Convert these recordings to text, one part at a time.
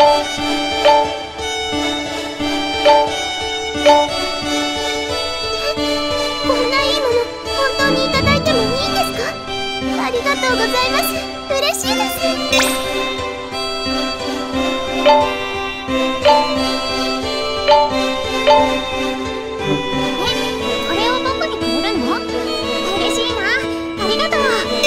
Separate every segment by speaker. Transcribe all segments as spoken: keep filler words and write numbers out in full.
Speaker 1: こんないいもの本当にいただいてもいいんですか？ありがとうございます。嬉しいです。これを僕にくれるの？嬉しいな。ありがとう。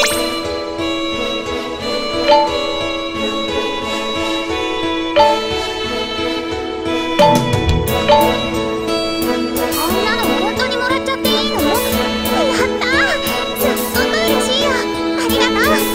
Speaker 1: こんなの本当にもらっちゃっていいの？やったー、すっごく嬉しいよ。ありがとう。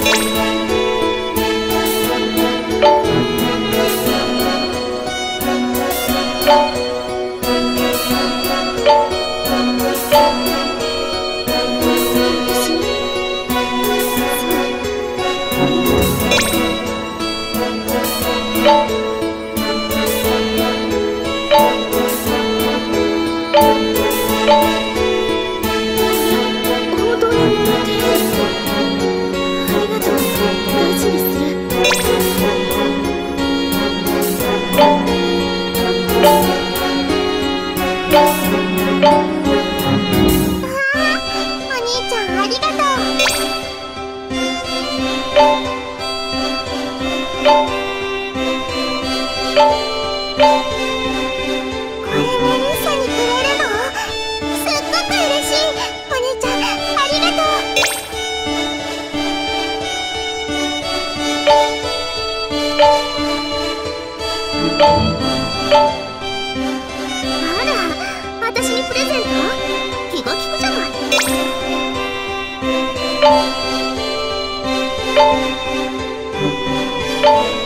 Speaker 2: you